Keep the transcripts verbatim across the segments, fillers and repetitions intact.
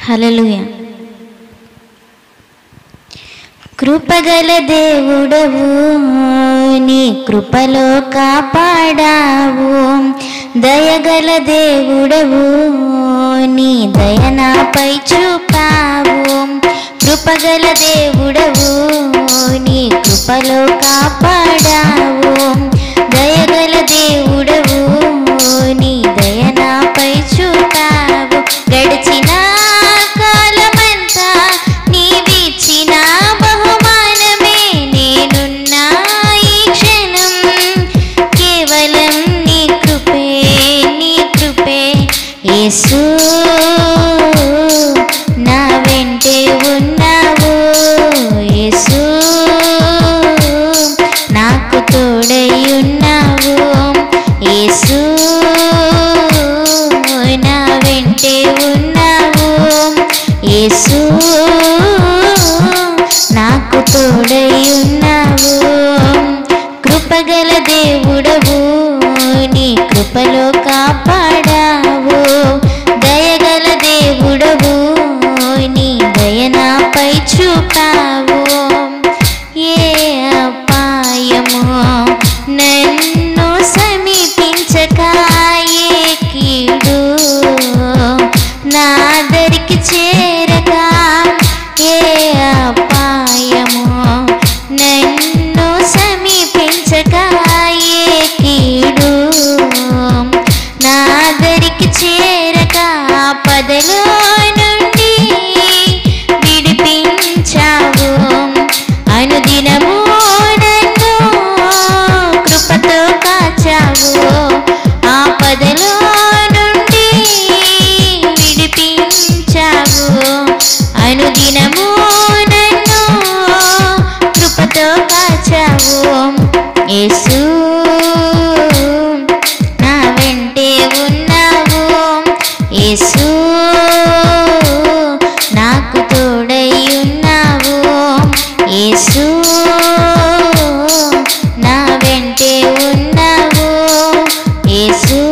హల్లెలూయా. కృపగల దేవుడవు నీ కృపలో కాపాడావు, దయగల దేవుడవు నీ దయ నాపై చూపావు. కృపగల దేవుడవు నీ కృపలో కాపాడావు, దయగల దేవుడవు నీ దయ నాపై చూపావు. గడిచిన కాలమంతా నీవిచ్చిన బహుమానమే నేనున్నా ఈ క్షణం, కేవలం నీ కృపే నీ కృపే. యేసు నా వెంటే ఉన్నావు, యేసు నాకు తోడై ఉన్నావు, యేసు నా వెంటే ఉన్నావు, యేసు నాకు తోడై ఉన్నావు. కృపగల దేవుడవు నీ కృపలో కాపాడావు, దయగల దేవుడవు నీ దయ నాపై చూపావు. ఏ అపాయము నన్ను సమీపించక, ఏ కీడు నా దరికి చేరక, ఏ అపాయము నన్ను సమీపించక, ఏ కీడు నా దరికి చేరక, పదలో నుండి విడిపించావు. అనుదినము నన్ను కృపతో కాచావు, ఆ పదలో నుండి విడిపించావు. అనుదినము నన్ను కృపతో కాచావు. యేసు నా వెంటే ఉన్నావు, యేసు నాకు తోడై ఉన్నావు, యేసు నా వెంటే ఉన్నావు, యేసు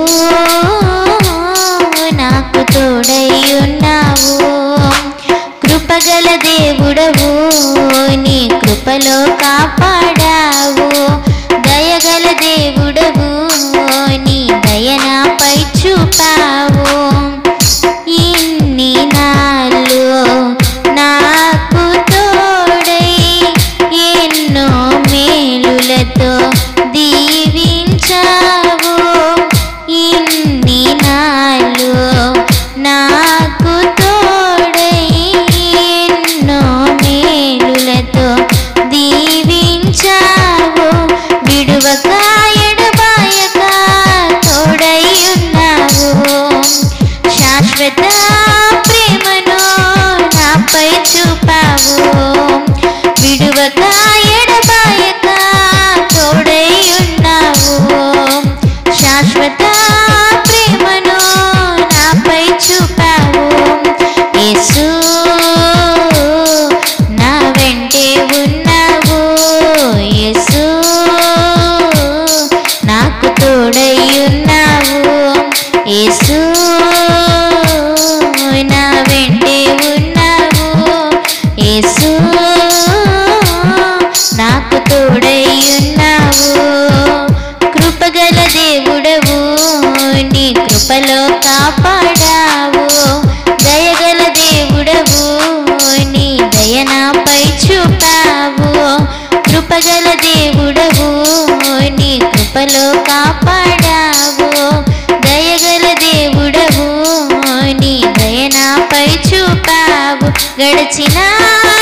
నాకు తోడై ఉన్నావు. కృపగల దేవుడవు నీ కృపలో కాపాడావు, దయగల దేవుడవు నీ దయ నాపై చూపావు. ఇన్ని నాళ్ళు నాకు తోడై ఎన్నో మేలులతో దీవించావు. ఇన్ని నాళ్ళు నాకు తోడై ఎన్నో మేలులతో దీవించావు. విడువక ఎడబాయక తోడై ఉన్నావు, శాశ్వత ప్రేమను నాపై చూపావు. విడువక ఎడబాయక తోడై ఉన్నావు, శాశ్వత ప్రేమను నాపై చూపావు. యేసు నా వెంటే ఉన్నావు, యేసు నాకు తోడై ఉన్నావు, యేసు నా వెంటే ఉన్నావు, యేసు నాకు తోడై ఉన్నావు. కృపగల దేవుడవు నీ కృపలో కాపాడావు, దయగల దేవుడవు నీ దయ నాపై చూపావు. కృపగల దేవుడవు నీ కృపలో కాపాడావు, దయగల దేవుడవు నీ దయ నాపై చూపావు. గడిచిన